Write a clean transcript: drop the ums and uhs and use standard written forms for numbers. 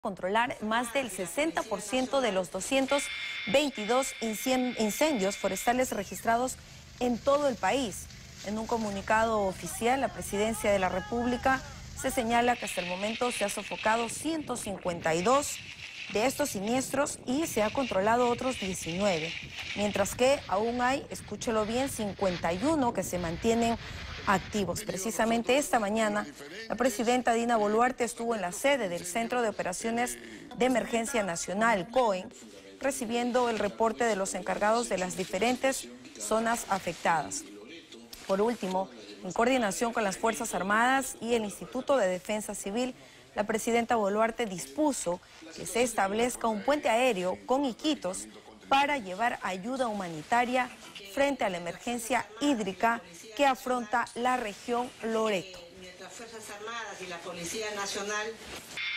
controlar más del 60% de los 222 incendios forestales registrados en todo el país. En un comunicado oficial, la Presidencia de la República se señala que hasta el momento se ha sofocado 152 de estos siniestros y se ha controlado otros 19, mientras que aún hay, escúchelo bien, 51 que se mantienen activos. Precisamente esta mañana, la presidenta Dina Boluarte estuvo en la sede del Centro de Operaciones de Emergencia Nacional, COE, recibiendo el reporte de los encargados de las diferentes zonas afectadas. Por último, en coordinación con las Fuerzas Armadas y el Instituto de Defensa Civil, la presidenta Boluarte dispuso que se establezca un puente aéreo con Iquitos para llevar ayuda humanitaria frente a la emergencia hídrica que afronta la región Loreto. Mientras Fuerzas Armadas y la Policía Nacional